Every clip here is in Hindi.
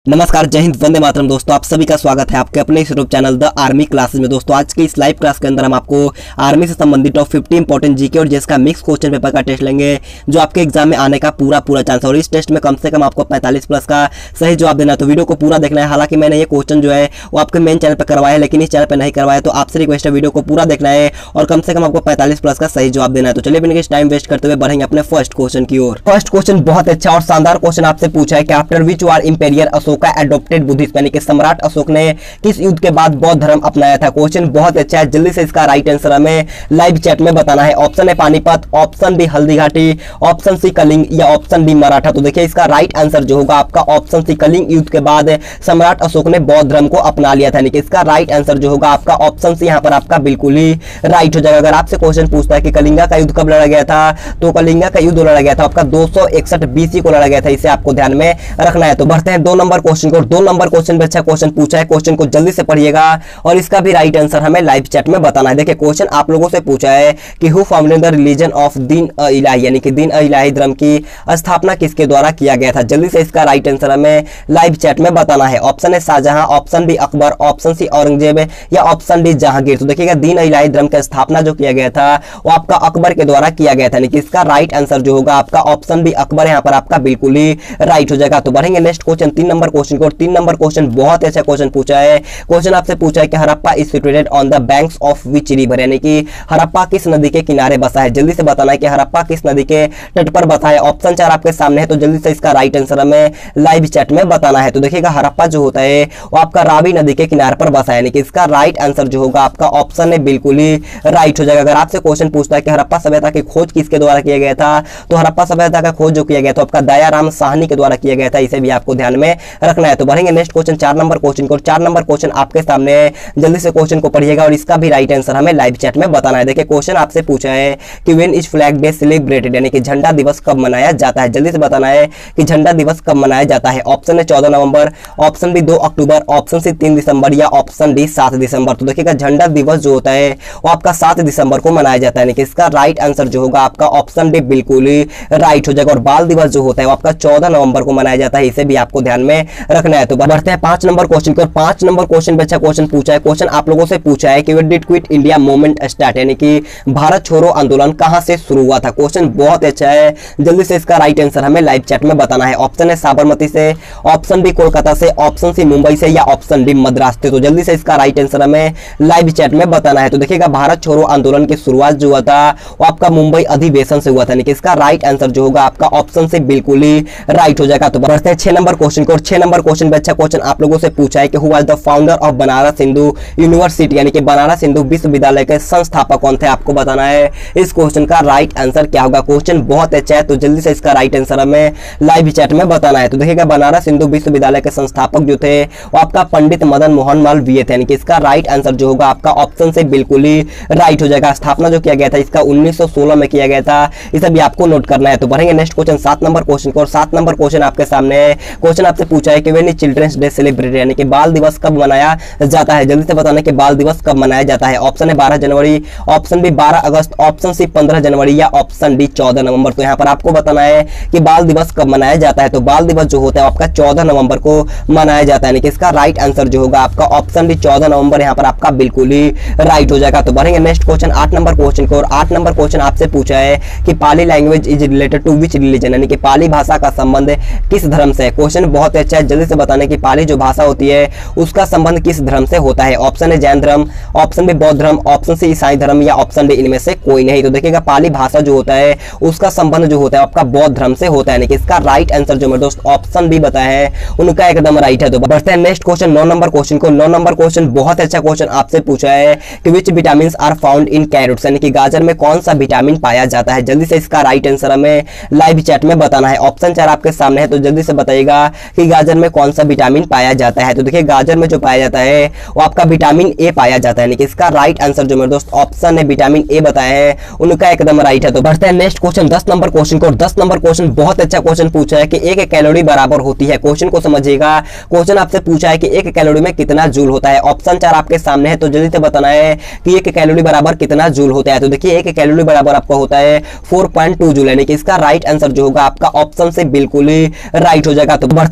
नमस्कार, जय हिंद, वंदे मातरम। दोस्तों आप सभी का स्वागत है आपके अपने इस YouTube channel the army classes में। दोस्तों आज की इस लाइव क्लास के अंदर हम आपको आर्मी से संबंधित टॉप 50 इंपॉर्टेंट जीके और जिसका मिक्स क्वेश्चन पेपर का टेस्ट लेंगे, जो आपके एग्जाम में आने का पूरा चांस है। और इस टेस्ट में कम से कम आपको 45 प्लस का सही जवाब देना है, तो वीडियो को पूरा देखना है। हालांकि मैंने ये क्वेश्चन जो है वो आपके मेन चैनल पर करवाया है, लेकिन इस चैनल पर नहीं करवाया, तो आपसे रिक्वेस्ट है वीडियो को पूरा देखना है और कम से कम आपको 45 प्लस का सही जवाब देना है। तो चलिए बिना किसी टाइम वेस्ट करते हुए बढ़ेंगे अपने फर्स्ट क्वेश्चन की ओर। फर्स्ट क्वेश्चन बहुत अच्छा और शानदार क्वेश्चन आपसे पूछा है कि after which war emperor Ashoka adopted यानी कि सम्राट अशोक ने किस युद्ध के बाद बौद्ध धर्म अपनाया था। क्वेश्चन बहुत अच्छा है, जल्दी से इसका राइट आंसर हमें लाइव चैट में बताना है। ऑप्शन है Panipat, option B Haldi Ghati, option C Kalinga या ऑप्शन डी मराठा। तो देखिए इसका राइट आंसर जो होगा आपका ऑप्शन सी कलिंग युद्ध के बाद सम्राट अशोक ने बौद्ध धर्म को अपना लिया था। यानी कि इसका राइट आंसर जो होगा आपका ऑप्शन सी यहाँ पर आपका बिल्कुल ही राइट हो जाएगा। अगर आपसे क्वेश्चन पूछता है कि कलिंगा का युद्ध कब लड़ा गया था, तो कलिंगा का युद्ध लड़ा गया था आपका 261 BC को लड़ा गया था। इसे आपको ध्यान में रखना है। तो बढ़ते हैं 2 नंबर क्वेश्चन को। 2 नंबर क्वेश्चन पे अच्छा क्वेश्चन पूछा है, क्वेश्चन को जल्दी से पढ़िएगा और इसका भी राइट आंसर हमें लाइव चैट में बताना है। देखिए क्वेश्चन आप लोगों से पूछा है कि who founded the religion of Din Ilahi, यानी कि दीन इलाही धर्म की स्थापना किसके द्वारा किया गया था। जल्दी से इसका राइट आंसर हमें लाइव चैट में बताना है। ऑप्शन है Shahjahan, option B Akbar, option C Aurangzeb या ऑप्शन डी जहांगीर। तो देखिएगा दीन इलाही धर्म की स्थापना जो किया गया था वो आपका अकबर के द्वारा किया गया था। यानी कि इसका राइट आंसर जो होगा आपका ऑप्शन बी अकबर यहाँ पर आपका बिल्कुल ही राइट हो जाएगा। तो बढ़ेंगे नेक्स्ट क्वेश्चन 3 नंबर क्वेश्चन को। 3 नंबर क्वेश्चन बहुत अच्छा क्वेश्चन पूछा है। क्वेश्चन आपसे पूछा है कि Harappa is situated on the banks of which river, यानी कि हड़प्पा किस नदी के किनारे बसा है। जल्दी से बताना है कि हड़प्पा किस नदी के तट पर बसा है। ऑप्शन 4 आपके सामने है, तो जल्दी से इसका राइट आंसर हमें लाइव चैट में बताना है। तो देखिएगा हड़प्पा जो होता है वो आपका रावी नदी के किनारे पर बसा है। यानी कि इसका राइट आंसर जो होगा आपका ऑप्शन है बिल्कुल ही राइट हो जाएगा। अगर आपसे क्वेश्चन पूछता है कि हड़प्पा सभ्यता की खोज किसके द्वारा किया गया था, तो हड़प्पा सभ्यता का खोज जो किया गया था आपका दयाराम साहनी के द्वारा किया गया था। इसे भी आपको ध्यान में रखना है। तो बढ़ेंगे नेक्स्ट क्वेश्चन 4 नंबर क्वेश्चन को। 4 नंबर क्वेश्चन आपके सामने है, जल्दी से क्वेश्चन को पढ़िएगा और इसका भी राइट आंसर हमें लाइव चैट में बताना है। देखिए क्वेश्चन आपसे पूछा है कि when is flag day celebrated, यानी कि झंडा दिवस कब मनाया जाता है। जल्दी से बताना है कि झंडा दिवस कब मनाया जाता है। ऑप्शन है 14 नवंबर, ऑप्शन बी 2 अक्टूबर, ऑप्शन सी 3 दिसंबर या ऑप्शन डी 7 दिसंबर। तो देखिएगा झंडा दिवस जो होता है वो आपका 7 दिसंबर को मनाया जाता है। यानी कि इसका राइट आंसर जो होगा आपका ऑप्शन डी बिल्कुल ही राइट हो जाएगा। और बाल दिवस जो होता है वो आपका 14 नवंबर को मनाया जाता है। इसे भी आपको ध्यान में रखना है। तो बढ़ते हैं 5 नंबर क्वेश्चन को। 5 नंबर क्वेश्चन पे अच्छा क्वेश्चन पूछा है। क्वेश्चन आप लोगों से पूछा है कि when did quit India movement start, यानी कि भारत छोड़ो आंदोलन कहां से शुरू हुआ था। क्वेश्चन बहुत अच्छा है, जल्दी से इसका राइट आंसर हमें लाइव चैट में बताना है। ऑप्शन है साबरमती से, ऑप्शन बी कोलकाता से, ऑप्शन सी मुंबई से या ऑप्शन डी मद्रास से। तो जल्दी से इसका राइट आंसर हमें लाइव चैट में बताना है। तो देखिएगा भारत छोड़ो आंदोलन की शुरुआत जो हुआ था वो आपका मुंबई अधिवेशन से हुआ था। यानी कि इसका राइट आंसर जो होगा आपका ऑप्शन से बिल्कुल ही राइट हो जाएगा। तो बढ़ते हैं 6 नंबर क्वेश्चन को। 6 नंबर क्वेश्चन पे अच्छा क्वेश्चन आप लोगों से पूछा है कि who was the founder of Banaras Hindu university, यानी कि बनारस हिंदू विश्वविद्यालय के संस्थापक कौन थे, आपको बताना है। इस क्वेश्चन का राइट आंसर क्या होगा। क्वेश्चन बहुत अच्छा है, तो जल्दी से इसका राइट आंसर हमें लाइव चैट में बताना है। तो देखिएगा बनारस हिंदू विश्वविद्यालय के संस्थापक जो थे वो आपका पंडित मदन मोहन मालवीय थे। यानी कि इसका राइट आंसर जो होगा आपका ऑप्शन से बिल्कुल ही राइट हो जाएगा। स्थापना जो किया गया था इसका 1916 में किया गया था। इसे भी आपको नोट करना है। तो बढ़ेंगे नेक्स्ट क्वेश्चन 7 नंबर क्वेश्चन को। और 7 नंबर क्वेश्चन आपके सामने है। क्वेश्चन आपसे पूछा है कि when is children's day celebrated, यानी कि बाल दिवस कब मनाया जाता है। जल्दी से बताना कि बाल दिवस कब मनाया जाता है। ऑप्शन है 12 जनवरी, ऑप्शन बी 12 अगस्त, ऑप्शन सी 15 जनवरी या ऑप्शन डी 14 नवंबर। तो यहाँ पर आपको बताना है कि बाल दिवस कब मनाया जाता है। तो बाल दिवस जो होता है आपका 14 नवंबर को मनाया जाता है। यानी कि इसका राइट आंसर जो होगा आपका ऑप्शन डी 14 नवंबर यहाँ पर आपका बिल्कुल ही राइट हो जाएगा। तो बढ़ेंगे नेक्स्ट क्वेश्चन 8 नंबर क्वेश्चन को। और 8 नंबर क्वेश्चन आपसे पूछा है कि Pali language is related to which religion, यानी कि पाली भाषा का संबंध किस धर्म से है। क्वेश्चन बहुत अच्छा है, जल्दी से बताना कि पाली जो भाषा होती है उसका संबंध किस धर्म से होता है। ऑप्शन है जैन धर्म, ऑप्शन बी बौद्ध धर्म, ऑप्शन सी ईसाई धर्म या ऑप्शन डी इनमें से कोई नहीं। तो देखिएगा पाली भाषा जो होता है उसका संबंध जो होता है आपका बौद्ध धर्म से होता है। यानी कि इसका राइट आंसर जो मेरे दोस्त ऑप्शन बी बताया है उनका एकदम राइट है। तो बढ़ते हैं नेक्स्ट क्वेश्चन 9 नंबर क्वेश्चन को। 9 नंबर क्वेश्चन बहुत अच्छा क्वेश्चन आपसे पूछा है कि which vitamin are found in carrots, यानी कि गाजर में कौन सा विटामिन पाया जाता है। जल्दी से इसका राइट आंसर हमें लाइव चैट में बताना है। ऑप्शन 4 आपके सामने है, तो जल्दी से बताइएगा कि गाजर में कौन सा विटामिन पाया जाता है। तो देखिए गाजर में जो पाया जाता है वो आपका विटामिन ए पाया जाता है। यानी कि इसका राइट आंसर जो मेरे दोस्त ऑप्शन है विटामिन ए बताया है उनका एकदम राइट है। तो बढ़ते हैं नेक्स्ट क्वेश्चन 10 नंबर क्वेश्चन को। 10 नंबर क्वेश्चन बहुत अच्छा क्वेश्चन पूछा है कि एक कैलोरी बराबर होती है। क्वेश्चन को समझिएगा। क्वेश्चन आपसे पूछा है कि एक कैलोरी में कितना जूल होता है। ऑप्शन 4 आपके सामने है, तो जल्दी से बताना है कि एक कैलोरी बराबर कितना जूल होता है। तो देखिए एक कैलोरी बराबर आपका होता है 4.2 जूल। यानी कि इसका राइट आंसर जो होगा आपका ऑप्शन से बिल्कुल ही राइट हो जाएगा। तो बढ़ते हैं 11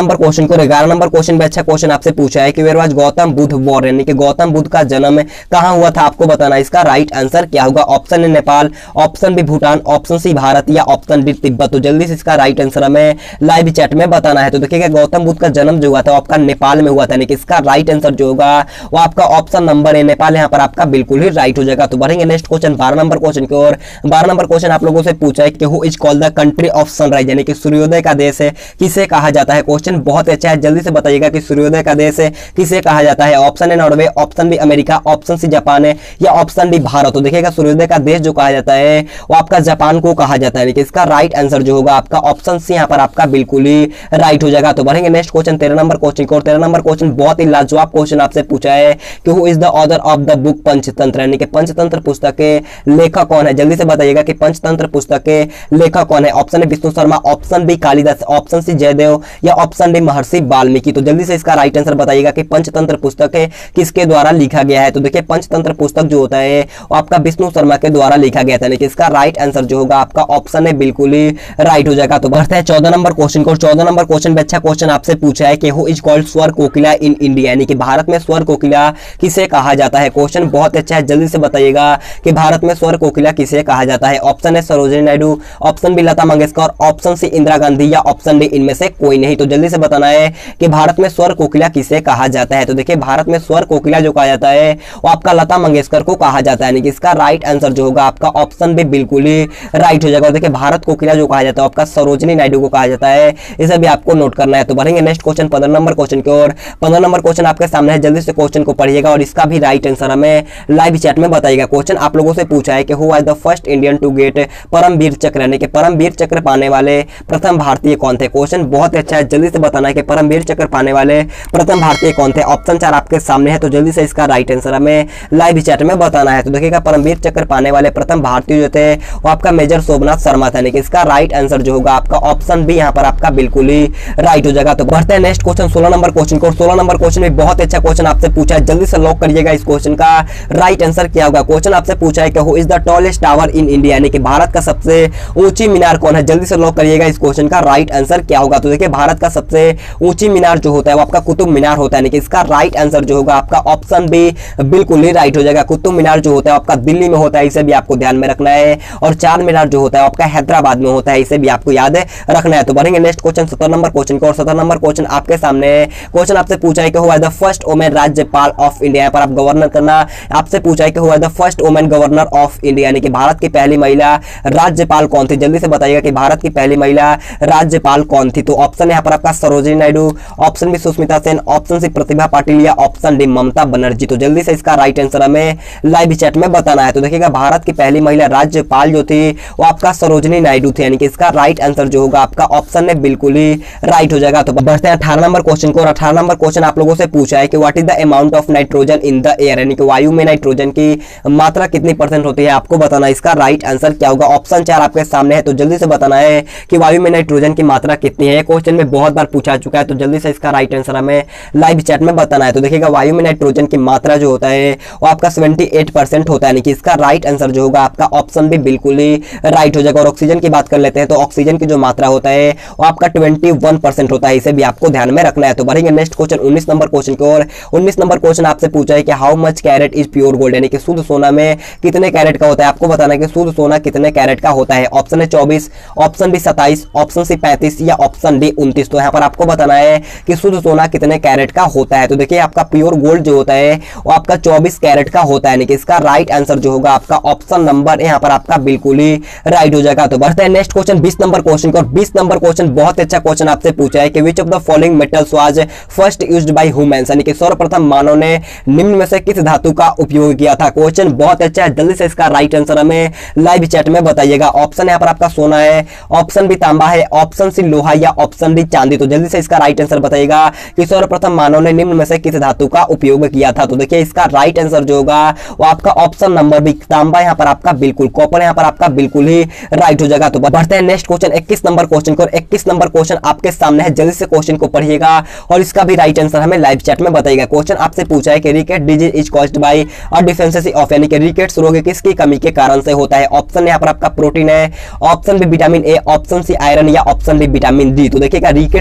नंबर क्वेश्चन को 11 नंबर क्वेश्चन भी अच्छा क्वेश्चन आपसे पूछा है कि where was Gautam Buddha born, यानी कि गौतम बुद्ध का जन्म कहां हुआ था, आपको बताना इसका राइट आंसर क्या होगा। Option A Nepal, option B Bhutan, option C Bharat या ऑप्शन डी तिब्बत। तो जल्दी से इसका राइट आंसर हमें लाइव चैट में बताना है। तो देखिएगा गौतम बुद्ध का जन्म जो हुआ था आपका नेपाल में हुआ था, यानी कि इसका राइट आंसर जो होगा वो आपका ऑप्शन नंबर ए नेपाल यहाँ पर आपका बिल्कुल ही राइट हो जाएगा। तो बढ़ेंगे नेक्स्ट क्वेश्चन 12 नंबर क्वेश्चन की ओर। 12 नंबर क्वेश्चन आप लोगों से पूछा है कि who is called the country of sunrise, यानी कि सूर्योदय का देश है किसे कहा जाता है। क्वेश्चन बहुत अच्छा है, जल्दी से बताइएगा कि सूर्योदय का देश है किसे कहा जाता है। Option A Norway, option B America, option C Japan है या ऑप्शन डी भारत। तो देखिएगा सूर्योदय का देश जो कहा जाता है वो आपका जापान को कहा जाता है, लेकिन इसका राइट आंसर जो होगा आपका ऑप्शन सी यहाँ पर आपका बिल्कुल ही राइट हो जाएगा। तो बढ़ेंगे नेक्स्ट क्वेश्चन 13 नंबर क्वेश्चन को। 13 नंबर क्वेश्चन बहुत ही लाजवाब क्वेश्चन आपसे पूछा है कि who is the author of the book Panchatantra, यानी कि पंचतंत्र पुस्तक के लेखक कौन है। जल्दी से बताइएगा कि पंचतंत्र पुस्तक के लेखक कौन है। Option A Vishnu Sharma, option B Kalidas, option C Jayadev या ऑप्शन डी महर्षि वाल्मीकि। तो जल्दी से इसका राइट आंसर बताइएगा कि पंचतंत्र पुस्तक किसके द्वारा लिखा गया है। तो देखिए पंचतंत्र पुस्तक जो होता है वो आपका विष्णु शर्मा के द्वारा लिखा गया था, लेकिन इसका राइट आंसर जो होगा आपका ऑप्शन है बिल्कुल ही राइट हो जाएगा। तो बढ़ते हैं 14 नंबर क्वेश्चन को। 14 नंबर क्वेश्चन में अच्छा क्वेश्चन आपसे पूछा है कि हु इज कॉल्ड स्वर कोकिला इन इंडिया, यानी कि भारत में स्वर कोकिला किसे कहा जाता है। क्वेश्चन बहुत अच्छा है, जल्दी से बताइएगा कि भारत में स्वर कोकिला किसे कहा जाता है। ऑप्शन है Sarojini Naidu, option B Lata Mangeshkar, option C Indira Gandhi या ऑप्शन डी इनमें से कोई नहीं। तो जल्दी से बताना है कि भारत में स्वर कोकिला किसे कहा जाता है। तो देखिए भारत में स्वर कोकिला जो कहा जाता है वो आपका लता मंगेशकर को कहा जाता है, यानी कि इसका राइट आंसर जो होगा आपका ऑप्शन भी बिल्कुल ही राइट हो जाएगा। देखिए भारत कोकिला जो कहा जाता है आपका सरोजिनी नायडू को कहा जाता है, इसे भी आपको नोट करना है। तो बढ़ेंगे नेक्स्ट क्वेश्चन 15 नंबर क्वेश्चन की ओर। 15 नंबर क्वेश्चन आपके सामने है, जल्दी से क्वेश्चन को पढ़िएगा और इसका भी राइट आंसर हमें लाइव चैट में बताइएगा। क्वेश्चन आप लोगों से पूछा है कि who was the first Indian to get Paramvir Chakra, यानी कि परमवीर चक्र पाने वाले प्रथम भारतीय कौन थे। क्वेश्चन बहुत अच्छा है, जल्दी से बताना है कि परमवीर चक्र पाने वाले प्रथम भारतीय कौन थे। ऑप्शन 4 आपके सामने है, तो जल्दी से इसका राइट आंसर हमें लाइव चैट में बताना है। तो देखिएगा परमवीर चक्र पाने वाले प्रथम भारतीय जो थे वो आपका मेजर शोभनाथ शर्मा था, लेकिन इसका राइट आंसर जो होगा आपका ऑप्शन बी यहाँ पर आपका बिल्कुल ही राइट हो जाएगा। तो बढ़ते हैं नेक्स्ट क्वेश्चन 16 नंबर क्वेश्चन को। 16 नंबर क्वेश्चन में बहुत अच्छा क्वेश्चन आपसे पूछा है, जल्दी से लॉक करिएगा इस क्वेश्चन का राइट आंसर क्या होगा। क्वेश्चन आपसे पूछा है कि who is the tallest tower in India, यानी कि भारत का सबसे ऊंची मीनार कौन है। जल्दी से लॉक करिएगा इस क्वेश्चन का राइट आंसर क्या होगा। तो देखिए भारत का सबसे ऊंची मीनार जो होता है वो आपका कुतुब मीनार होता है, यानी कि इसका राइट आंसर जो होगा आपका ऑप्शन बी बिल्कुल ही राइट हो जाएगा। कुतुब मीनार जो होता है आपका दिल्ली में होता है, इसे भी आपको ध्यान में रखना है। और चार मीनार जो होता है आपका हैदराबाद में होता है, इसे भी आपको याद रखना है। तो बढ़ेंगे नेक्स्ट क्वेश्चन 17 नंबर क्वेश्चन को। और 17 नंबर क्वेश्चन आपके सामने क्वेश्चन आपसे पूछा है कि who was the first women राज्यपाल ऑफ इंडिया। यहाँ पर आप गवर्नर करना आपसे पूछा है कि who was the first women governor of India, यानी कि भारत की पहली महिला राज्यपाल कौन थी। जल्दी से बताइएगा कि भारत की पहली महिला राज्यपाल कौन थी। तो ऑप्शन यहाँ पर आपका Sarojini Naidu, option B Sushmita Sen, option C Pratibha Patil या ऑप्शन डी ममता बनर्जी। तो जल्दी से इसका राइट आंसर हमें लाइव चैट में बताना है। तो देखिएगा भारत की पहली महिला राज्यपाल जो थी वो आपका सरोजिनी नायडू थी, यानी कि इसका राइट आंसर जो होगा आपका ऑप्शन में बिल्कुल ही राइट हो जाएगा। तो बढ़ते हैं 18 नंबर क्वेश्चन को। और 18 नंबर क्वेश्चन आप लोगों से पूछा है कि what is the amount of nitrogen in the air, यानी कि वायु में नाइट्रोजन की मात्रा कितनी परसेंट होती है, आपको बताना इसका राइट आंसर क्या होगा। ऑप्शन 4 आपके सामने है, तो जल्दी से बताना है कि वायु में नाइट्रोजन की मात्रा कितनी है। क्वेश्चन में बहुत बार पूछा चुका है, तो जल्दी से इसका राइट आंसर हमें लाइव चैट में बताना है। तो देखिएगा वायु में नाइट्रोजन की मात्रा जो होता है वो आपका 78% होता है, यानी कि इसका राइट आंसर जो होगा आपका ऑप्शन भी बिल्कुल ही राइट हो जाएगा। और ऑक्सीजन की बात कर लेते हैं, तो ऑक्सीजन की जो मात्रा होता है वो आपका 21% होता है, इसे भी आपको ध्यान में रखना है। तो बढ़ेंगे नेक्स्ट क्वेश्चन 19 नंबर क्वेश्चन की ओर। 19 नंबर क्वेश्चन आपसे पूछा है कि how much carat is pure gold, यानी कि शुद्ध सोना में कितने कैरेट का होता है। आपको बताना है कि शुद्ध सोना कितने कैरेट का होता है। ऑप्शन है 24, ऑप्शन बी 27, ऑप्शन सी 35 या ऑप्शन डी 29। तो यहाँ पर आपको बताना है कि शुद्ध सोना कितने कैरेट का होता है। तो देखिए आपका प्योर गोल्ड जो होता है वो आपका 24 कैरेट का होता है, यानी कि इसका राइट आंसर जो होगा आपका ऑप्शन नंबर यहाँ पर आपका बिल्कुल ही राइट हो जाएगा। तो बढ़ते हैं नेक्स्ट क्वेश्चन 20 नंबर क्वेश्चन को। 20 नंबर क्वेश्चन बहुत अच्छा क्वेश्चन आपसे पूछा है कि which of the following metals was first used by humans, यानी कि सर्वप्रथम मानव ने निम्न में से किस धातु का उपयोग किया था। क्वेश्चन बहुत अच्छा है, जल्दी से इसका राइट आंसर हमें लाइव चैट में बताइएगा। ऑप्शन यहाँ पर आपका सोना है, ऑप्शन बी तांबा है, ऑप्शन सी लोहा या ऑप्शन डी चांदी। तो जल्दी से इसका राइट आंसर बताइएगा कि सर्वप्रथम मानव ने निम्न में से किस धातु का उपयोग किया था। तो देखिए इसका राइट आंसर जो होगा वो आपका ऑप्शन नंबर बी तांबा यहाँ पर आपका बिल्कुल, कॉपर यहाँ पर आपका बिल्कुल ही राइट हो जाएगा। तो बढ़ते हैं नेक्स्ट क्वेश्चन 21 नंबर क्वेश्चन को। 21 नंबर क्वेश्चन आपके सामने है, जल्दी से क्वेश्चन को पढ़िएगा और इसका भी राइट आंसर हमें लाइव चैट में बताइएगा। क्वेश्चन आपसे पूछा है कि rickets disease is caused by a deficiency of, यानी कि रिकेट्स रोग किसकी कमी के कारण से होता है। ऑप्शन यहाँ पर आपका प्रोटीन है, option B vitamin A, option C iron या ऑप्शन डी विटामिन डी। तो देखिएगा रिकेट्स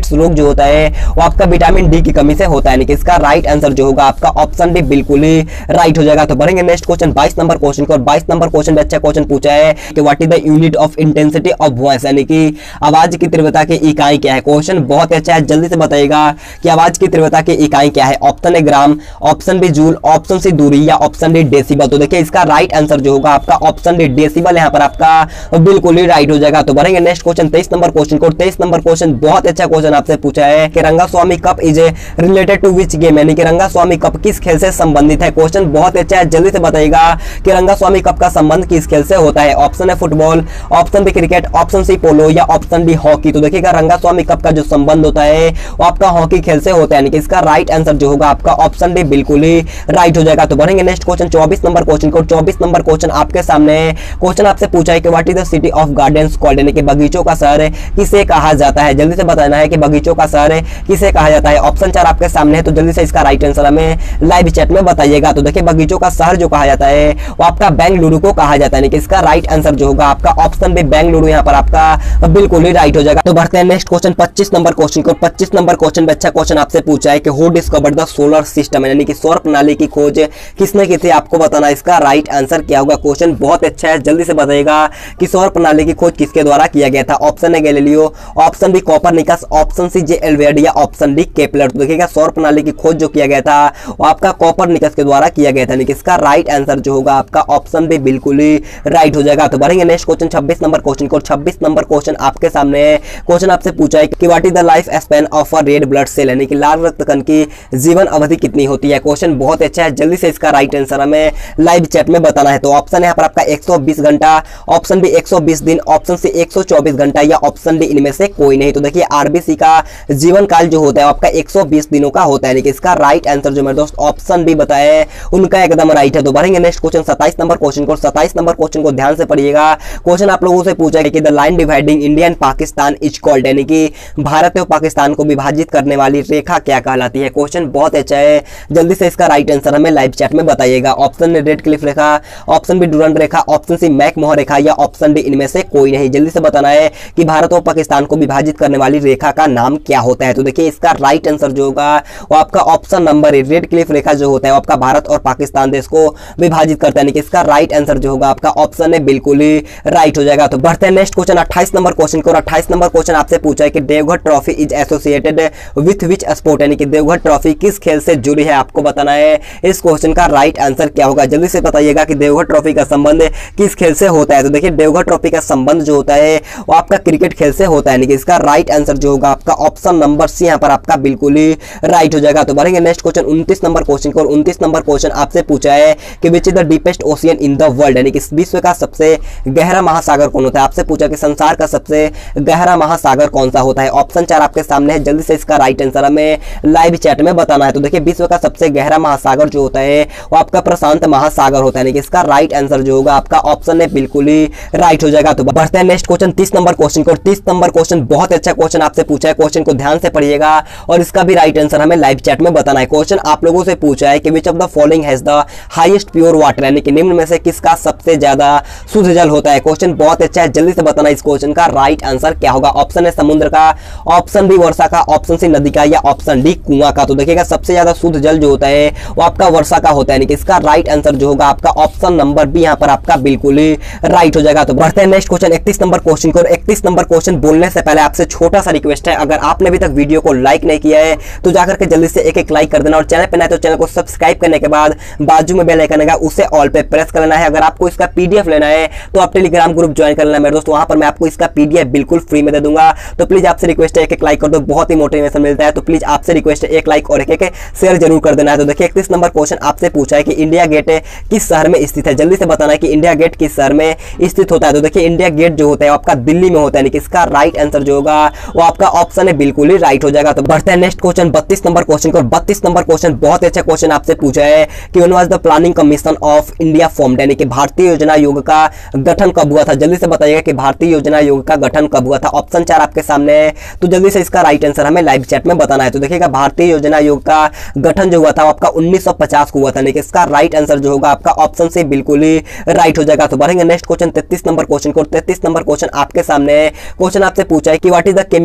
एड्स रोग जो होता है वो आपका विटामिन डी की कमी से होता है, यानी कि इसका राइट आंसर जो होगा आपका ऑप्शन डी बिल्कुल ही राइट हो जाएगा। तो बढ़ेंगे नेक्स्ट क्वेश्चन 22 नंबर क्वेश्चन को, और 22 नंबर क्वेश्चन में अच्छा क्वेश्चन पूछा है कि what is the unit of intensity of voice, यानी कि आवाज की तीव्रता की इकाई क्या है। क्वेश्चन बहुत अच्छा है, जल्दी से बताइएगा कि आवाज की तीव्रता की इकाई क्या है। Option A gram, option B joule, option C दूरी, या ऑप्शन डी डेसिबल। तो देखिए इसका राइट आंसर जो होगा आपका ऑप्शन डी डेसिबल यहाँ पर आपका बिल्कुल ही राइट हो जाएगा। तो बढ़ेंगे नेक्स्ट क्वेश्चन 23 नंबर क्वेश्चन को। 23 नंबर क्वेश्चन बहुत अच्छा क्वेश्चन आपसे पूछा है कि Rangaswamy cup is related to which game, यानी कि रंगास्वामी कप किस खेल से संबंधित है। क्वेश्चन बहुत अच्छा है, जल्दी से बताइएगा कि रंगास्वामी कप का संबंध किस खेल से होता है। ऑप्शन है football, option B cricket, option C polo, या ऑप्शन डी हॉकी। तो देखिएगा रंगास्वामी कप का जो संबंध होता है वो आपका हॉकी खेल से होता है, यानी कि इसका राइट आंसर जो होगा आपका ऑप्शन डी बिल्कुल ही राइट हो जाएगा। तो बढ़ेंगे नेक्स्ट क्वेश्चन 24 नंबर क्वेश्चन को। 24 नंबर क्वेश्चन आपके सामने क्वेश्चन आपसे पूछा है कि what is the city of gardens called, यानी कि बगीचों का शहर किसे कहा जाता है। जल्दी से बताना है कि बगीचों का शहर किसे कहा जाता है। ऑप्शन 4 आपके सामने है, तो जल्दी से इसका राइट आंसर हमें लाइव चैट में बताइएगा। तो देखिए बगीचों का शहर जो कहा जाता है वो आपका बेंगलुरु को कहा जाता है, यानी कि इसका राइट आंसर जो होगा आपका ऑप्शन बी बेंगलुरु यहाँ पर आपका बिल्कुल ही राइट हो जाएगा। तो बढ़ते हैं नेक्स्ट क्वेश्चन 25 नंबर क्वेश्चन को। 25 नंबर क्वेश्चन में अच्छा क्वेश्चन आपसे पूछा है कि who discovered the solar system, यानी कि सौर प्रणाली की खोज किसने की थी, आपको बताना इसका राइट आंसर क्या होगा। क्वेश्चन बहुत अच्छा है, जल्दी से बताइएगा कि सौर प्रणाली की खोज किसके द्वारा किया गया था। ऑप्शन है Galileo, option B Copernicus, option C J एल्वेड, या ऑप्शन डी केपलर। तो देखिएगा सौर प्रणाली की खोज जो किया गया था वो आपका कोपरनिकस के द्वारा किया गया था, यानी कि इसका राइट आंसर जो होगा आपका ऑप्शन बी बिल्कुल ही राइट हो जाएगा। तो बढ़ेंगे नेक्स्ट क्वेश्चन 26 नंबर क्वेश्चन को। 26 नंबर क्वेश्चन आपके सामने क्वेश्चन आपसे पूछा है कि what is the life span of a red blood cell, यानी कि लाल रक्त कण की जीवन अवधि कितनी होती है। क्वेश्चन बहुत अच्छा है, जल्दी से इसका राइट आंसर हमें लाइव चैट में बताना है। तो ऑप्शन यहाँ पर आपका 120 घंटा, ऑप्शन बी 120 दिन, ऑप्शन सी 124 घंटा, या ऑप्शन डी इनमें से कोई नहीं। तो देखिए आरबीसी का जीवन काल जो होता है आपका 120 दिनों का होता है, यानी कि इसका राइट आंसर जो मेरे दोस्त ऑप्शन बी बताए उनका एकदम राइट है। तो बढ़ेंगे नेक्स्ट क्वेश्चन 27 नंबर क्वेश्चन को। 27 नंबर क्वेश्चन को ध्यान से पढ़िएगा। क्वेश्चन आप लोगों से पूछा है कि the line dividing India and Pakistan is called, यानी कि भारत और पाकिस्तान को विभाजित करने वाली रेखा क्या कहलाती है। क्वेश्चन बहुत अच्छा है, जल्दी से इसका राइट आंसर हमें लाइव चैट में बताइएगा। ऑप्शन रेड क्लिफ रेखा, ऑप्शन बी डुरंड रेखा, ऑप्शन सी मैकमोहन रेखा, या ऑप्शन डी इनमें से कोई नहीं। जल्दी से बताना है कि भारत और पाकिस्तान को विभाजित करने वाली रेखा का नाम क्या होता है। तो देखिए इसका राइट आंसर जो होगा वो आपका ऑप्शन नंबर रेड क्लिफ रेखा जो होता है वो आपका भारत और पाकिस्तान देश को विभाजित करता है, यानी कि इसका राइट आंसर जो होगा आपका ऑप्शन है बिल्कुल ही राइट हो जाएगा। तो बढ़ते हैं नेक्स्ट क्वेश्चन 28 नंबर क्वेश्चन को। 28 नंबर क्वेश्चन आपसे पूछा है कि Deoghar trophy is associated with which sport, यानी कि देवघर ट्रॉफी किस खेल से जुड़ी है, आपको बताना है इस क्वेश्चन का राइट आंसर क्या होगा। जल्दी से बताइएगा कि देवघर ट्रॉफी का संबंध किस खेल से होता है। तो देखिए देवघर ट्रॉफी का संबंध जो होता है वो आपका क्रिकेट खेल से होता है, यानी कि इसका राइट आंसर जो होगा आपका ऑप्शन नंबर सी यहाँ पर आपका बिल्कुल ही राइट हो जाएगा। तो बढ़ेंगे नेक्स्ट क्वेश्चन 29 नंबर क्वेश्चन को। 29 नंबर क्वेश्चन आपसे पूछा है कि which is the deepest ocean in the world, यानी कि विश्व का सबसे गहरा महासागर कौन होता है। आपसे पूछा कि संसार का सबसे गहरा महासागर कौन सा होता है। ऑप्शन 4 आपके सामने है, जल्दी से इसका राइट आंसर हमें लाइव चैट में बताना है। तो देखिए विश्व का सबसे गहरा महासागर जो होता है वो आपका प्रशांत महासागर होता है, यानी कि इसका राइट आंसर जो होगा आपका ऑप्शन है बिल्कुल ही राइट हो जाएगा। तो बढ़ते हैं नेक्स्ट क्वेश्चन 30 नंबर क्वेश्चन को। 30 नंबर क्वेश्चन बहुत अच्छा क्वेश्चन आपसे पूछा है, क्वेश्चन को ध्यान से पढ़िएगा और इसका भी राइट आंसर हमें लाइव चैट में बताना है। क्वेश्चन आप लोगों से पूछा है कि which of the following has the highest pure water, यानी कि निम्न में से किसका सबसे ज्यादा शुद्ध जल होता है। क्वेश्चन बहुत अच्छा है, जल्दी से बताना इस क्वेश्चन का राइट आंसर क्या होगा। ऑप्शन है समुद्र का, ऑप्शन बी वर्षा का, ऑप्शन सी नदी का, या ऑप्शन डी कुआं का। तो देखिएगा सबसे ज्यादा शुद्ध जल जो होता है वो आपका वर्षा का होता है, यानी कि इसका राइट आंसर जो होगा आपका ऑप्शन नंबर बी यहाँ पर आपका बिल्कुल ही राइट हो जाएगा। तो बढ़ते हैं नेक्स्ट क्वेश्चन 31 नंबर क्वेश्चन को। 31 नंबर क्वेश्चन बोलने से पहले आपसे छोटा सा रिक्वेस्ट है, अगर आपने अभी तक वीडियो को लाइक नहीं किया है तो जाकर के जल्दी से एक लाइक कर देना, और चैनल पर नए तो चैनल को सब्सक्राइब करने के बाद बाजू में बेल आइकन आएगा उसे ऑल पे प्रेस कर लेना है। अगर आपको इसका पीडीएफ लेना है तो आप टेलीग्राम ग्रुप ज्वाइन कर लेना मेरे दोस्त, वहां पर मैं आपको इसका पीडीएफ बिल्कुल फ्री में दे दूंगा। तो प्लीज आपसे रिक्वेस्ट है एक लाइक कर दो, बहुत ही मोटिवेशन मिलता है। तो प्लीज आपसे रिक्वेस्ट है एक लाइक और एक शेयर जरूर कर देना है। तो देखिए 31 नंबर क्वेश्चन आपसे पूछा है कि इंडिया गेट किस शहर में स्थित है। जल्दी से बताना है कि इंडिया गेट किस शहर में स्थित होता है। तो देखिए इंडिया गेट जो होता है आपका दिल्ली में होता है, यानी कि इसका राइट आंसर जो होगा वो आपका ऑप्शन है बिल्कुल ही राइट हो जाएगा। तो बढ़ते हैं नेक्स्ट क्वेश्चन 32 नंबर क्वेश्चन को। 32 नंबर क्वेश्चन बहुत अच्छा क्वेश्चन आपसे पूछा है कि when was the Planning Commission of India formed, यानी कि भारतीय योजना आयोग का गठन कब हुआ था। जल्दी से बताइएगा कि भारतीय योजना आयोग का गठन कब हुआ था। ऑप्शन 4 आपके सामने है, तो जल्दी से इसका राइट आंसर हमें लाइव चैट में बताना है। तो देखिएगा भारतीय योजना आयोग का गठन जो हुआ था आपका 1950 को हुआ था, लेकिन इसका राइट आंसर जो होगा आपका ऑप्शन से बिल्कुल ही राइट हो जाएगा। तो बढ़ेंगे नेक्स्ट क्वेश्चन 33 नंबर क्वेश्चन को। 33 नंबर क्वेश्चन आपके सामने है, क्वेश्चन आपसे पूछा है कि what is the chemical signal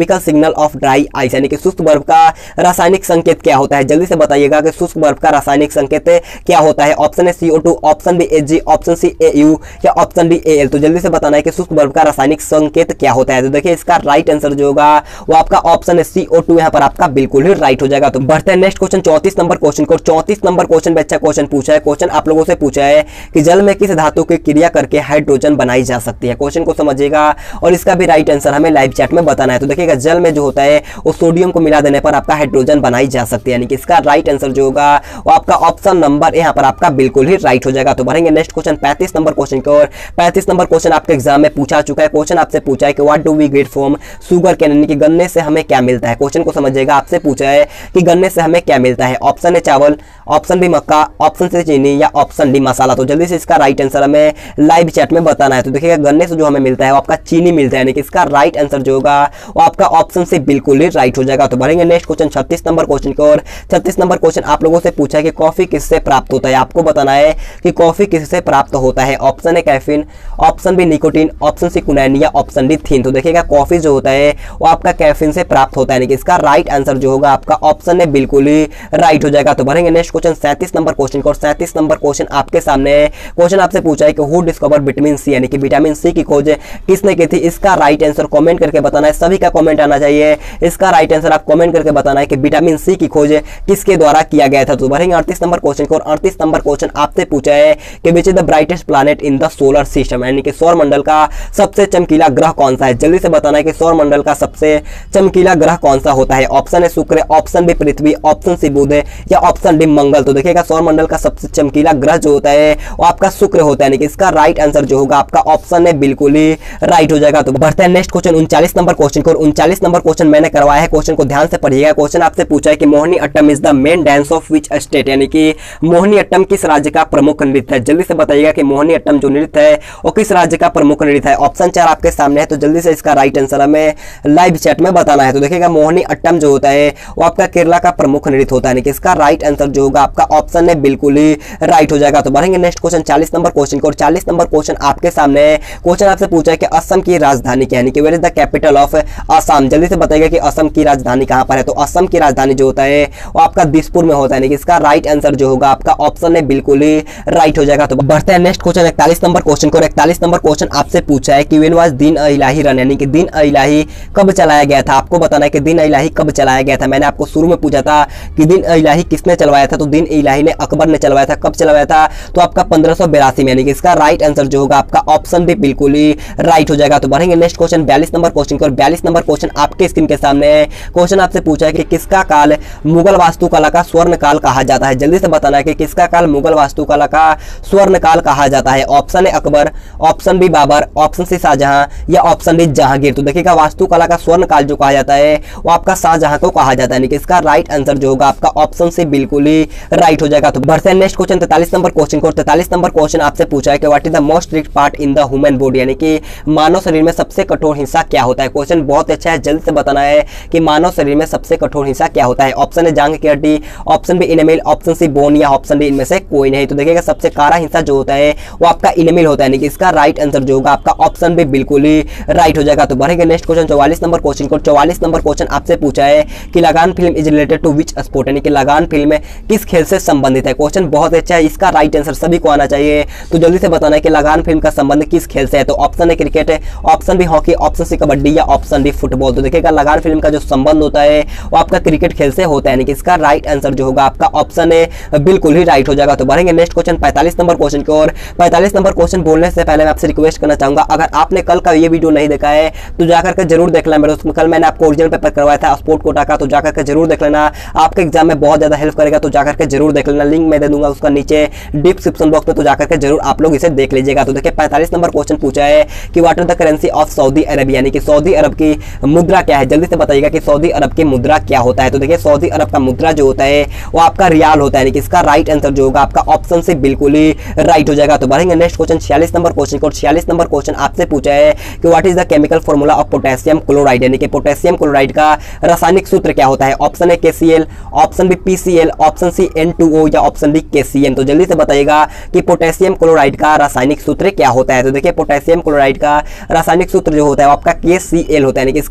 capital of dry ice, यानी कि शुष्क बर्फ का रासायनिक संकेत क्या होता है? जल्दी से बताइएगा कि शुष्क बर्फ का रासायनिक संकेत क्या होता है। ऑप्शन है CO2, option B Ag, option C Au या ऑप्शन डी Al। तो जल्दी से बताना है कि शुष्क बर्फ का रासायनिक संकेत क्या होता है। तो देखिए इसका राइट आंसर जो होगा वो आपका ऑप्शन है CO2 यहाँ पर आपका बिल्कुल ही राइट हो जाएगा। तो बढ़ते हैं नेक्स्ट क्वेश्चन 34 नंबर क्वेश्चन को। 34 नंबर क्वेश्चन में अच्छा क्वेश्चन पूछा है। क्वेश्चन आप लोगों से पूछा है कि जल में किस धातु की क्रिया करके हाइड्रोजन बनाई जा सकती है। क्वेश्चन को समझिएगा और इसका भी राइट आंसर हमें लाइव चैट में बताना है। तो देखिएगा जल में जो होता है वो सोडियम को मिला देने पर आपका हाइड्रोजन बनाई जा सकती है, यानी कि इसका राइट आंसर जो होगा वो आपका ऑप्शन नंबर यहाँ पर आपका बिल्कुल ही राइट हो जाएगा। तो बढ़ेंगे नेक्स्ट क्वेश्चन 35 नंबर क्वेश्चन की ओर। 35 नंबर क्वेश्चन आपके एग्जाम में पूछा चुका है। क्वेश्चन आपसे पूछा है कि what do we get from sugar cane, यानी कि गन्ने से हमें क्या मिलता है। क्वेश्चन को समझिएगा, आपसे पूछा है कि गन्ने से हमें क्या मिलता है। ऑप्शन है चावल, ऑप्शन बी मक्का, ऑप्शन से चीनी या ऑप्शन डी मसाला। तो जल्दी से इसका राइट आंसर हमें लाइव चैट में बताना है। तो देखिएगा गन्ने से जो हमें मिलता है वो आपका चीनी मिलता है, यानी कि इसका राइट आंसर जो होगा वो आपका ऑप्शन से बिल्कुल ही राइट हो जाएगा। तो बढ़ेंगे नेक्स्ट क्वेश्चन 36 नंबर क्वेश्चन की ओर। 36 नंबर क्वेश्चन आप लोगों से पूछा है कि कॉफी किससे प्राप्त होता है। आपको बताना है कि कॉफी किससे प्राप्त होता है। ऑप्शन है caffeine, option B nicotine, option C कुनैन या ऑप्शन डी थीन। तो देखिएगा कॉफी जो होता है वो आपका कैफीन से प्राप्त होता है, यानी कि इसका राइट आंसर जो होगा आपका ऑप्शन है बिल्कुल ही राइट हो जाएगा। तो बढ़ेंगे नेक्स्ट क्वेश्चन 37 नंबर क्वेश्चन को। 37 नंबर क्वेश्चन आपके सामने है। क्वेश्चन आपसे पूछा है कि हु डिस्कवर विटामिन सी, यानी कि विटामिन सी की खोज किसने की थी। इसका राइट आंसर कमेंट करके बताना है, सभी का कमेंट आना चाहिए। इसका राइट आंसर आप कमेंट करके बताना है कि विटामिन सी की खोज किसके द्वारा किया गया था। तो बढ़ेंगे 38 नंबर क्वेश्चन को। 38 नंबर क्वेश्चन आपसे पूछा है कि which is the brightest planet in the solar system, यानी कि सौर मंडल का सबसे चमकीला ग्रह कौन सा है। जल्दी से बताना है कि सौर मंडल का सबसे चमकीला ग्रह कौन सा होता है। ऑप्शन है शुक्र, ऑप्शन बी पृथ्वी, ऑप्शन सी बुध या ऑप्शन डी मंगल। तो देखिएगा सौर मंडल का सबसे चमकीला ग्रह जो होता है वो आपका शुक्र होता है, यानी कि इसका राइट आंसर जो होगा आपका ऑप्शन है बिल्कुल ही राइट हो जाएगा। तो बढ़ते हैं नेक्स्ट क्वेश्चन 39 नंबर क्वेश्चन को। 39 नंबर क्वेश्चन मैंने करवाया है, क्वेश्चन को ध्यान से पढ़िएगा। क्वेश्चन आपसे पूछा है कि Mohiniyattam is the main dance of which state, यानी कि मोहिनी अट्टम किस राज्य का प्रमुख नृत्य है। जल्दी से बताइएगा कि मोहिनी अट्टम जो नृत्य है वो किस राज्य का प्रमुख नृत्य है। ऑप्शन 4 आपके सामने है, तो जल्दी से इसका राइट आंसर हमें लाइव चैट में बताना है। तो देखिएगा मोहिनी अट्टम जो होता है वो आपका केरला का प्रमुख नृत्य होता है, यानी कि इसका राइट आंसर जो होगा आपका ऑप्शन है बिल्कुल ही राइट हो जाएगा। तो बढ़ेंगे नेक्स्ट क्वेश्चन 40 नंबर क्वेश्चन को। 40 नंबर क्वेश्चन आपके सामने है। क्वेश्चन आपसे पूछा है कि असम की राजधानी क्या है, यानी कि where is the capital of Assam. जल्दी से बताइएगा कि असम की राजधानी कहां पर है। तो असम की राजधानी जो होता है वो आपका दिसपुर में होता है, यानी कि इसका राइट आंसर जो होगा आपका ऑप्शन है बिल्कुल ही राइट हो जाएगा। तो बढ़ते हैं नेक्स्ट क्वेश्चन 41 नंबर क्वेश्चन को। 41 नंबर क्वेश्चन आपसे पूछा है कि व्हेन वाज दिन इलाही रन, यानी कि दिन इलाही कब चलाया गया था। आपको बताना है कि दिन इलाही कब चलाया गया था। मैंने आपको शुरू में पूछा था कि दिन इलाही किसने चलवाया था, तो दिन इलाही ने अकबर ने चलवाया था। कब चलवाया था, तो आपका 1582 में, यानी कि इसका राइट आंसर जो होगा आपका ऑप्शन भी बिल्कुल ही राइट हो जाएगा। तो बढ़ेंगे नेक्स्ट क्वेश्चन 42 नंबर क्वेश्चन को। 42 नंबर क्वेश्चन आपके स्क्रीन के सामने है। क्वेश्चन आपसे पूछा है कि किसका काल मुगल वास्तुकला का स्वर्ण काल कहा जाता है। जल्दी से बताना है कि किसका काल मुगल वास्तुकला का स्वर्ण काल कहा जाता है। ऑप्शन है Akbar, option B Babar, option C Shah Jahan या ऑप्शन डी जहांगीर। तो देखिएगा वास्तुकला का स्वर्ण काल जो कहा जाता है वो आपका शाहजहां को कहा जाता है, यानी कि इसका राइट आंसर जो होगा आपका ऑप्शन से बिल्कुल ही राइट हो जाएगा। तो बढ़ते हैं नेक्स्ट क्वेश्चन 43 नंबर क्वेश्चन को। 43 नंबर क्वेश्चन आपसे पूछा है कि what is the most rich part in the human body, यानी कि मानव शरीर में सबसे कठोर हिस्सा क्या होता है। क्वेश्चन बहुत अच्छा है, जल्द से बताना है कि मानव शरीर में सबसे कठोर हिस्सा क्या होता है। ऑप्शन है जांघ की हड्डी, option B enamel, option C bone या ऑप्शन डी इनमें से कोई नहीं। तो देखिएगा सबसे काला हिस्सा जो होता है वो आपका इनेमिल होता है, यानी कि इसका राइट आंसर जो होगा आपका ऑप्शन भी बिल्कुल ही राइट हो जाएगा। तो बढ़ेंगे नेक्स्ट क्वेश्चन 44 नंबर क्वेश्चन को। 44 नंबर क्वेश्चन आपसे पूछा है कि Lagaan film is related to which sport, यानी कि लगान फिल्म किस खेल से संबंधित है। क्वेश्चन बहुत अच्छा है, इसका राइट आंसर सभी को आना चाहिए। तो जल्दी से बताना है कि लगान फिल्म का संबंध किस खेल से है। तो ऑप्शन है cricket, option B hockey, option C kabaddi या ऑप्शन डी फुटबॉल। तो देखिएगा लगान फिल्म का जो संबंध होता है वो आपका क्रिकेट खेल से होता है, यानी कि इसका राइट आंसर जो होगा आपका ऑप्शन है बिल्कुल ही राइट हो जाएगा। तो बढ़ेंगे नेक्स्ट क्वेश्चन 45 नंबर क्वेश्चन की ओर। 45 नंबर क्वेश्चन बोलने से पहले मैं आपसे रिक्वेस्ट करना चाहूंगा, अगर आपने कल का ये वीडियो नहीं देखा है तो जाकर के जरूर देख लेना। मेरे उसमें कल मैंने आपको ओरिजिनल पेपर करवाया था स्पोर्ट कोटा का, तो जाकर के जरूर देख लेना, आपके एग्जाम में बहुत ज्यादा हेल्प करेगा। तो जाकर के जरूर देख लेना, लिंक मैं दे दूंगा उसका नीचे डिस्क्रिप्शन बॉक्स में, तो जाकर के जरूर आप लोग इसे देख लीजिएगा। तो देखिए 45 नंबर क्वेश्चन पूछा है कि what is the currency of Saudi Arabia, यानी कि सऊदी अरब की मुद्रा क्या है। जल्दी से बताइएगा कि सऊदी अरब की मुद्रा क्या होता है। तो देखिए सऊदी अरब का मुद्रा जो होता है वो आपका रियाल होता है, यानी कि इसका राइट आंसर जो होगा आपका ऑप्शन से बिल्कुल ही राइट हो जाएगा। तो बढ़ेंगे नेक्स्ट क्वेश्चन 46 नंबर क्वेश्चन को। 46 नंबर क्वेश्चन आपसे पूछा है कि what is the chemical formula of potassium chloride, यानी कि पोटेशियम क्लोराइड का रासायनिक सूत्र क्या होता है। ऑप्शन है KCl, option B PCl, option C N2O या ऑप्शन डी KCN। तो जल्दी से बताइएगा कि पोटेशियम क्लोराइड का रासायनिक सूत्र क्या होता है। तो देखिए पोटेशियम क्लोराइड का रासायनिक सूत्र जो होता है वो आपका KCl होता है, यानी कि इसका राइट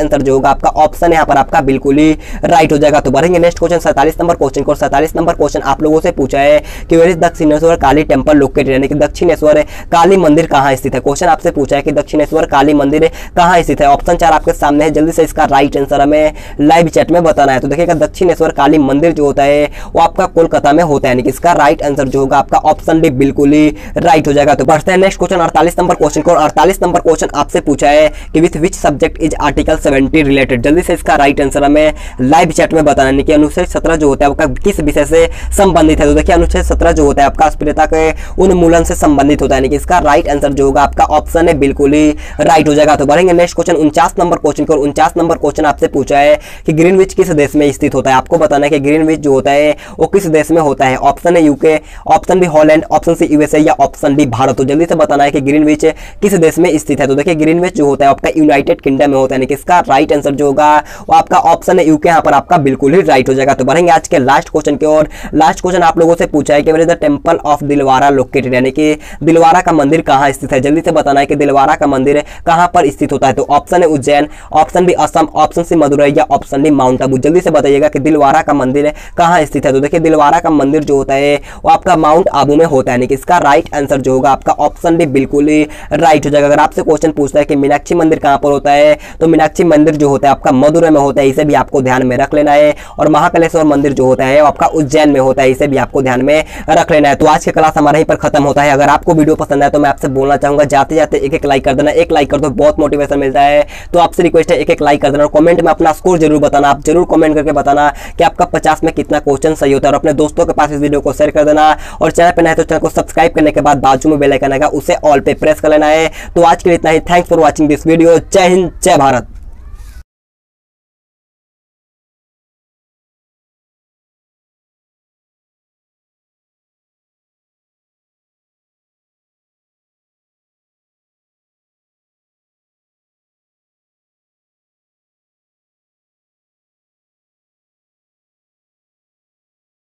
आंसर जो होगा आपका ऑप्शन यहाँ पर आपका बिल्कुल ही राइट हो जाएगा। तो बढ़ेंगे नेक्स्ट क्वेश्चन 47 नंबर क्वेश्चन को। 47 नंबर क्वेश्चन आप लोगों से पूछा है कि where is Dakshineswar Kali temple located, यानी कि दक्षिणेश्वर काली मंदिर कहाँ स्थित है। क्वेश्चन आपसे पूछा है कि दक्षिणेश्वर काली मंदिर कहाँ स्थित है। ऑप्शन 4 आपके सामने है, जल्दी से इसका राइट आंसर हमें लाइव चैट में बताना है। तो देखिएगा दक्षिणेश्वर काली मंदिर जो होता है वो आपका कोलकाता में होता है, यानी कि इसका राइट आंसर जो होगा आपका ऑप्शन डी बिल्कुल ही राइट हो जाएगा। तो बढ़ते हैं नेक्स्ट क्वेश्चन 48 नंबर क्वेश्चन को। 48 नंबर क्वेश्चन आपसे पूछा है कि with which subject is article 70 related. जल्दी से इसका राइट आंसर हमें लाइव चैट में बताना है कि अनुच्छेद 17 जो होता है आपका किस विषय से संबंधित है। तो देखिए अनुच्छेद 17 जो होता है आपका अस्पृश्यता के उन्मूलन से संबंधित होता है, यानी कि इसका राइट आंसर जो होगा आपका ऑप्शन है बिल्कुल ही राइट हो जाएगा। तो बढ़ेंगे नेक्स्ट क्वेश्चन 49 नंबर क्वेश्चन को। 49 नंबर क्वेश्चन आपसे पूछा है कि ग्रीनविच किस देश में स्थित होता है। आपको बताना है कि ग्रीनविच जो होता है वो किस देश में होता है। ऑप्शन है UK, option B Holland, option C USA या ऑप्शन डी भारत। तो जल्दी से बताना है कि ग्रीनविच किस देश में स्थित है। तो देखिए ग्रीनविच जो होता है आपका यूनाइटेड किंगडम में होता है, यानी कि इसका राइट आंसर जो होगा वो आपका ऑप्शन है यूके, यहाँ पर आपका बिल्कुल ही राइट हो जाएगा। तो बढ़ेंगे आज के लास्ट क्वेश्चन की ओर। लास्ट क्वेश्चन आप लोगों से पूछा है कि where is the temple of Dilwara located, यानी कि दिलवारा का मंदिर कहाँ स्थित है। जल्दी से बताना है कि दिलवारा का मंदिर कहाँ पर स्थित होता है। तो ऑप्शन है Ujjain, option B Assam, option C Madurai या ऑप्शन डी माउंट आबू। जल्दी से बताइएगा कि दिलवारा का मंदिर कहाँ स्थित है। तो देखिए दिलवारा का मंदिर जो होता है वो आपका माउंट आबू में होता है, यानी कि इसका राइट आंसर जो होगा आपका ऑप्शन डी बिल्कुल ही राइट हो जाएगा। अगर आपसे क्वेश्चन पूछता है कि मीनाक्षी मंदिर कहाँ पर होता है, तो मीनाक्षी मंदिर जो होता है आपका मदुरई में होता है, इसे भी आपको ध्यान में रख लेना है। और महाकालेश्वर मंदिर जो होता है वो आपका उज्जैन में होता है, इसे भी आपको ध्यान में रख लेना है। तो आज की क्लास हमारा यहीं पर खत्म होता है। अगर आपको वीडियो पसंद आए तो मैं आपसे बोलना चाहूंगा जाते जाते एक लाइक कर देना। एक लाइक कर दो, बहुत मोटिवेशन मिलता है। तो आपसे रिक्वेस्ट है एक लाइक कर देना और कमेंट में अपना स्कोर जरूर बताना। आप जरूर कमेंट करके बताना कि आपका 50 में कितना क्वेश्चन सही होता है। और अपने दोस्तों के पास इस वीडियो को शेयर कर देना। और चैनल पर नए तो चैनल को सब्सक्राइब करने के बाद बाजू में बेल आइकन आएगा, उसे ऑल पे प्रेस कर लेना है। तो आज के लिए इतना ही। Thanks for watching this video. Jai Hind, जय भारत।